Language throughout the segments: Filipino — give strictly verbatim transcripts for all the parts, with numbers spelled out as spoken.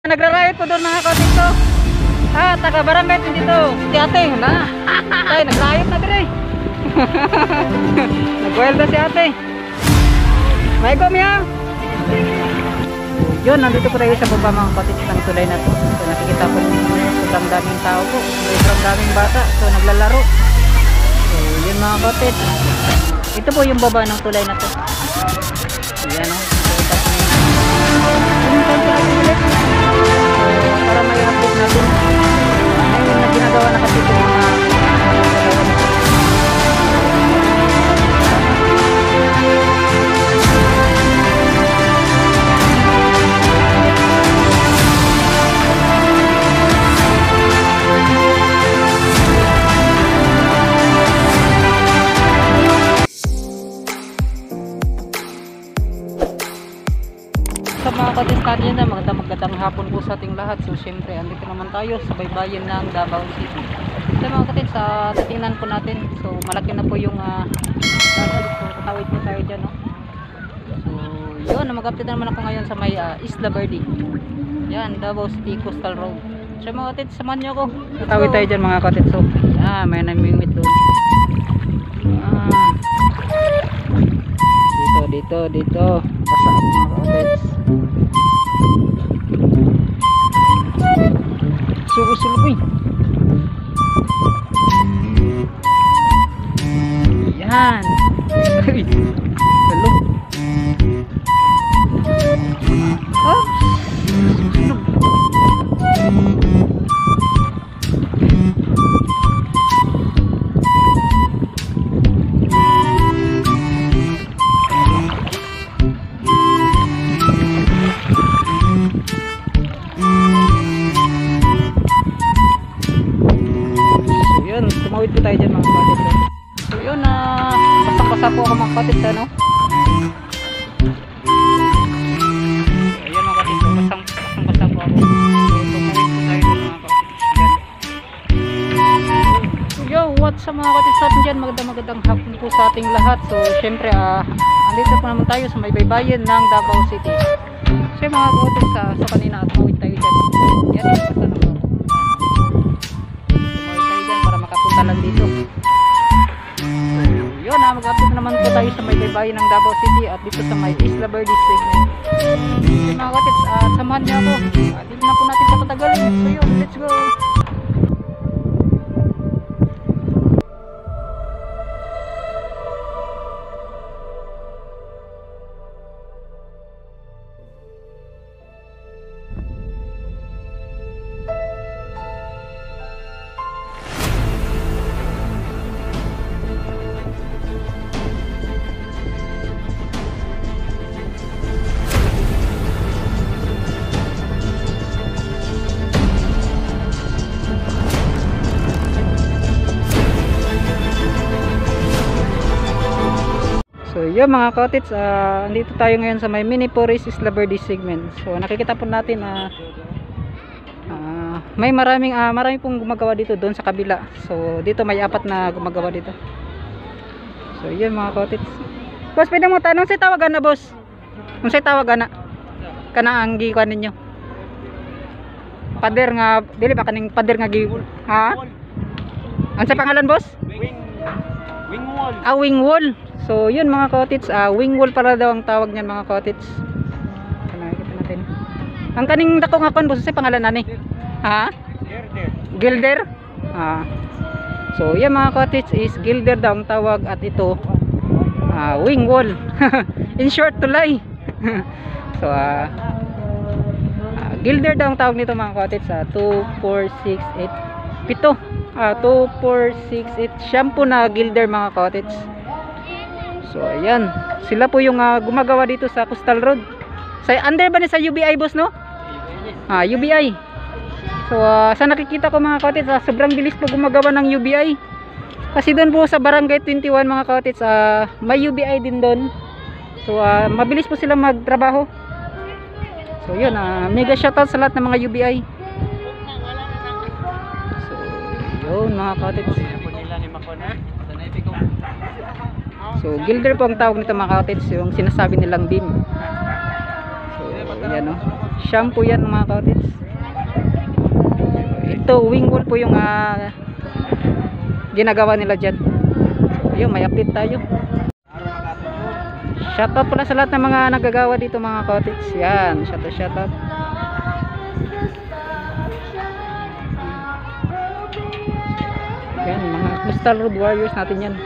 Nagra-riot po doon mga kapatid ko. Ah, taga barangay din dito. Si ate, na. Ay, nagra-riot na dire. Nag-welda si ate. May gomya. Yun, nandito po tayo sa baba mga kapatid ng tulay na to. So nakikita po sobrang daming tao po. Sobrang daming bata. So naglalaro. So yun mga kapatid. Ito po yung baba ng tulay na to. Ayan o. Para may update natin ayun na ginagawa na kasi ito mga sa mga katestadya na magandang magandang hapon po sa ating lahat. So syempre andito naman tayo sa baybayin ng Davao City. So mga katid, sa titingnan po natin, so malaki na po yung uh, so katawid po tayo dyan, no? So yun, mag-update naman ako ngayon sa may uh, Isla Verde. Yan, Davao City Coastal Road. So mga katid, samahan nyo ako. Katawid tayo dyan mga katid. So ah, may namimit doon. Ah, dito, dito, dito pasaan mga katid. Sugo-sugo. Yan. Hello. Oh. Tumawid po tayo dyan mga kapatid. So yun, uh, pasang-pasa po ako mga kapatid, ano? So yun mga kapatid, so pasang-pasa po ako. So tumawid po tayo dyan mga kapatid. So yo, what's up mga kapatid sa atin dyan? Magandang magandang hapon po sa ating lahat. So syempre, uh, andito po naman tayo sa may baybayin ng Davao City. So yung mga kapatid, sa, sa kanina at tumawid tayo dyan. Yan, basta na po. Lang dito. So, yun ah, mag-update naman po tayo sa may baybayin ng Davao City at dito sa may Isla Verde segment. So mga katits, uh, samahan niyo ako. Uh, dito na po natin sa patagalin. So yun, let's go! So yun mga katits, uh, andito tayo ngayon sa may Mini Forest Isla Verde segment. So nakikita po natin na uh, uh, may maraming uh, marami pong gumagawa dito doon sa kabila. So dito may apat na gumagawa dito. So yun mga katits. Boss, pwede mo tanong sa tawagan na boss? Kung sa tawagan na kana ang gikuan ninyo? Pader nga, dili pa kaning pader nga gi ha? Ano sa pangalan boss? Wing Wing wall. Ah, wing wall. So yun mga katits, uh, wing wall para daw ang tawag niyan mga katits. Nakikita natin. Ang kaning dako nga kon boss, sa pangalan nani? Ha? Gilder. Gilder? Ah. So yan mga katits is gilder daw ang tawag at ito uh, wing wall. In short, tulay. So uh, uh, gilder daw ang tawag nito mga katits. Uh, two, four, six, eight, pito. Uh, two, four, six, eight. Shampoo na gilder mga katits. So ayan, sila po yung uh, gumagawa dito sa Coastal Road. Sa under ba ni sa U B I boss, no? Ah, U B I. So uh, sa nakikita ko mga katits, uh, sobrang bilis po gumagawa ng U B I. Kasi doon po sa Barangay twenty-one mga katits, uh, may U B I din doon. So uh, mabilis po sila magtrabaho. So yun, uh, mega shoutout sa lahat ng mga U B I. So yun mga katits. So gilder po ang tawag nito mga katits, yung sinasabi nilang beam. So yan. Yan, oh. Shampoo yan mga cottage. Ito wing wall po yung uh, ginagawa nila dyan. So yun, may update tayo. Shoutout pala sa lahat ng mga nagagawa dito mga cottage. Yan, shoutout shoutout. Yan, mga Coastal Road Warriors natin yan.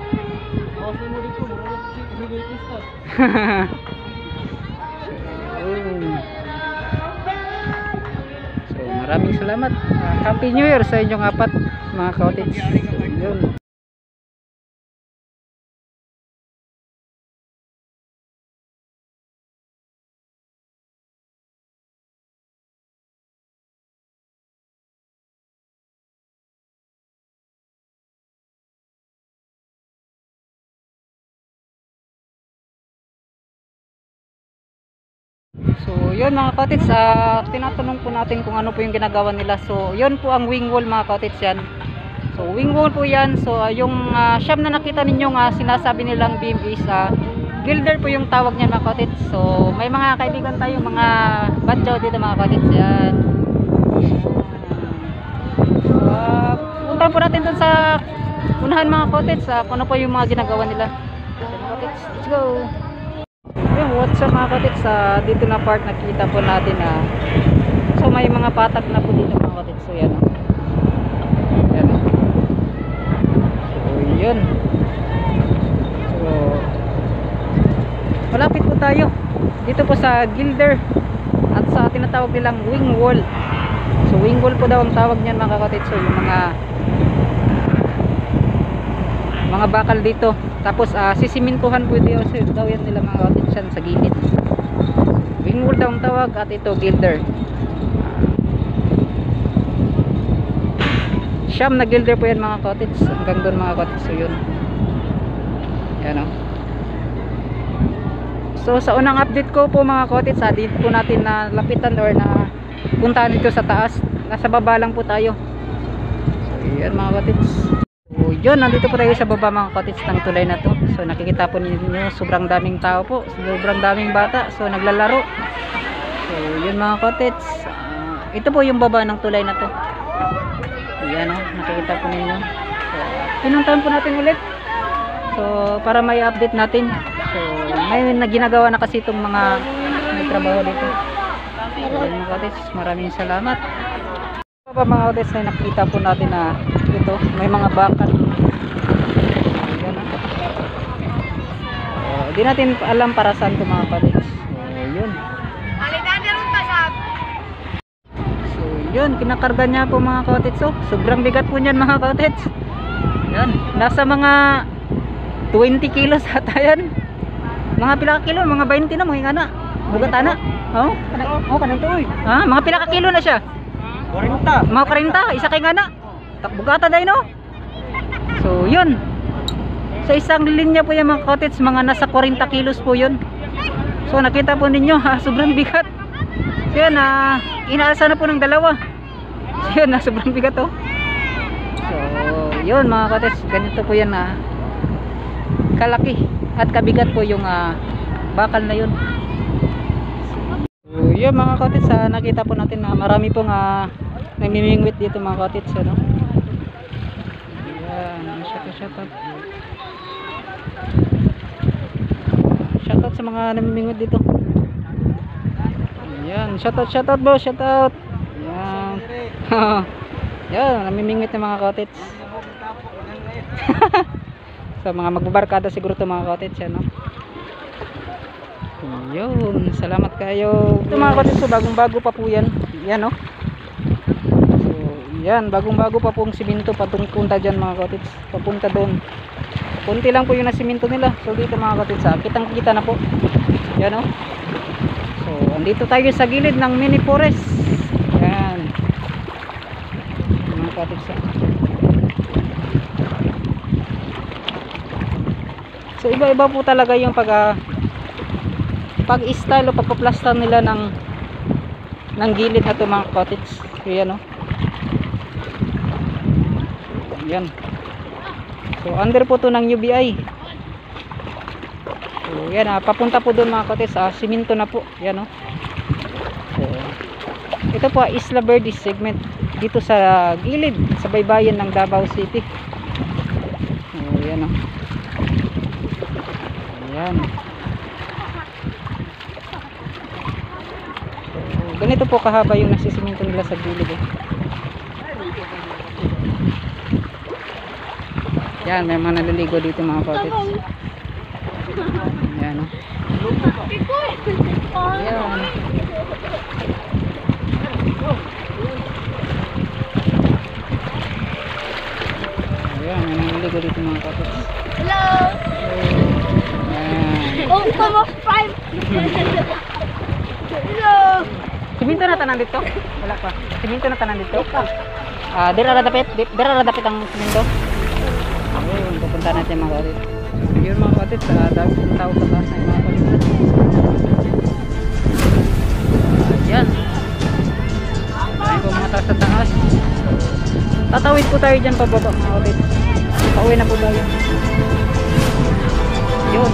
So maraming salamat. uh, Happy New Year sa inyong apat mga cottage. Yun. So yun mga cottage, uh, tinatanong po natin kung ano po yung ginagawa nila. So yun po ang wing wall mga cottage yan. So wing wall po yan. So uh, yung uh, siyam na nakita ninyong uh, sinasabi nilang beam is uh, gilder po yung tawag niyan mga cottage. So may mga kaibigan tayo, mga badyaw dito mga cottage yan. uh, Puntahan po natin dun sa unahan mga cottage, uh, kung ano po yung mga ginagawa nila. So mga cottage, let's go. Yung what's up mga cottage, uh, dito na part nakita po natin na uh, so may mga patak na po dito mga cottage. So yan, yan. So yun, so malapit po tayo dito po sa gilder at sa tinatawag nilang wing wall. So wing wall po daw ang tawag niyan mga cottage. So yung mga mga bakal dito, tapos uh, sisimintuhan po dito daw yan nila mga cottage yan sa gilid. Wing wall daw ang tawag at ito gilder. Siyam na gilder po yan mga cottage, hanggang doon mga cottage. So yun, yan o. So sa unang update ko po mga cottage, uh, dito po natin na lapitan or na puntahan dito sa taas. Nasa baba lang po tayo. So yan mga cottage. So yun, nandito po tayo sa baba mga cottage ng tulay na to. So nakikita po ninyo sobrang daming tao po, sobrang daming bata, so naglalaro. So yun mga cottage, uh, ito po yung baba ng tulay na to. Yan o, nakikita po ninyo. So pinuntahan po natin ulit, so para may update natin. So may ginagawa na kasi itong mga nagtrabaho dito. So yun mga cottage, maraming salamat. Pa mga cottage, na nakita po natin na ito may mga bakal. Ayan, uh, di natin alam para saan ito mga cottage. So yun, so yun, kinakarga niya po mga cottage. So sobrang bigat po niyan mga cottage. Yan, nasa mga twenty kilos ata yan. Mga pila ka kilo, mga twenty na, mga na bugata na. Oh, oh kanang tuoy. Ha, mga pila ka kilo na siya. forty. Mga forty, isa kay ngana. Takbugata dahil no. So yun, sa isang linya po yung mga cottage, mga nasa forty kilos po yun. So nakita po ninyo, ha, sobrang bigat. So yun, uh, inaalsa na po ng dalawa. So yun, uh, sobrang bigat oh. So yun mga cottage, ganito po yan na uh, kalaki at kabigat po yung uh, bakal na yun. So yun mga cottage, uh, nakita po natin na uh, marami pong uh, namimingwit dito mga cottage, ano? Ayan, shoutout shoutout shoutout sa mga namimingwit dito. Ayan, shoutout shoutout boss, shoutout. Ayan. Ayan, namimingwit ng mga cottage. Sa so, mga magbabarkada siguro to mga cottage, ano? Yun, salamat kayo. Ito mga cottage, so bagong bago pa po yan. Yan, no? Yan, bagong bago pa pong siminto patunta dyan mga cottage, papunta doon. Kunti lang po yung nasiminto nila. So dito mga cottage, ah, kitang kita na po. Yan o. So andito tayo sa gilid ng mini forest. Yan mga cottage, ah. So iba iba po talaga yung pag uh, pag style o pagpaplasta nila ng ng gilid na to mga cottage. So yan o. Yan. So under po to ng U B I. So yan, ah, papunta po doon mga cottage, ah, siminto na po. Yan oh. Ito po Isla Verde segment dito sa gilid sa baybayin ng Davao City. Oh, yan oh. Ayan. So, ganito po kahaba yung nasisiminto nila sa gilid eh. Yan, may mga naliligo dito mga cottage. Yan oh. Yan. Ayan, may naliligo dito mga cottage. Hello. Ayan. Oh, come on, five. Hello. Siminto na tanan dito? Wala pa. Siminto na tanan dito? Ah, dira ra dapit, di- dira ra dapit ang siminto. Ayun, pupunta natin mga kapatid. Yun mga kapatid, sa dami ng tao sa taas ng mga kapatid. Ayan. Ayun po mga taas sa taas. Tatawid po tayo dyan pababa mga kapatid. Pauwi na po tayo. Yun.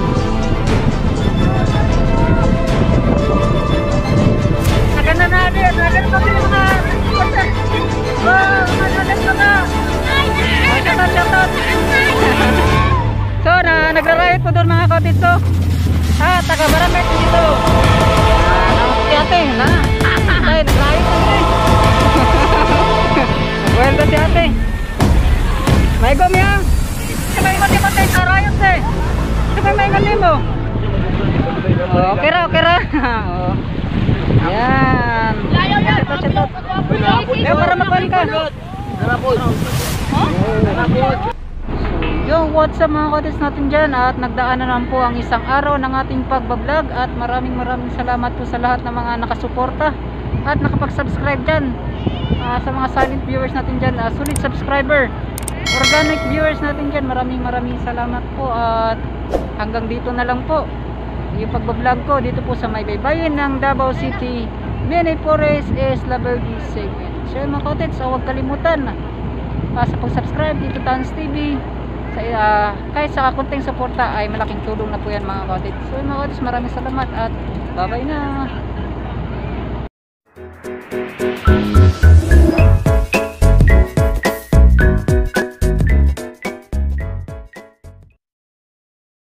Naganda na natin. Naganda pa rin mga. Wow, naganda na. Ay, shoutout, shoutout. So, na, nagra-riot po doon mga kapatid to. Ah, taga Barangay dito. Ah, si ate, na. Ay, nag-riot po doon. Nag-welda si ate. May gom yan. Sabay mo di ba tayo sa riot eh. Sabay may gom mo. Oh, okay ra, okay ra. Oh. Yan. Shoutout, shoutout. Eh, para makuhan ka. Yo, what's up mga kotis natin dyan, at nagdaan na naman po ang isang araw ng ating pagbablog, at maraming maraming salamat po sa lahat ng mga nakasuporta at nakapag-subscribe dyan. Uh, sa mga silent viewers natin dyan, uh, solid subscriber, organic viewers natin dyan, maraming maraming salamat po, at hanggang dito na lang po yung pagbablog ko dito po sa may baybayin ng Davao City, Benay Forest, Isla Verde segment. So yun mga kotis, so huwag kalimutan uh, sa pag-subscribe dito Tans T V. Sa, uh, kahit sa kakunting suporta ay malaking tulong na po yan mga kotis. So mga kotis, maraming salamat at bye bye na.